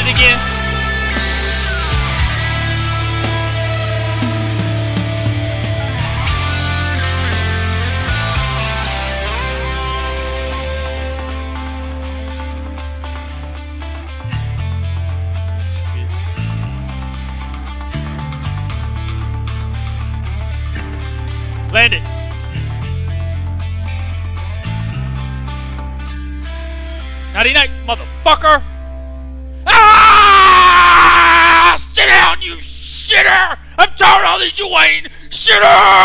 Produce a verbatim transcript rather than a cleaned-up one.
it again. Land it. Nighty night, motherfucker! Ah! Sit down, you shitter! I'm tired of all these, you ain't shitter!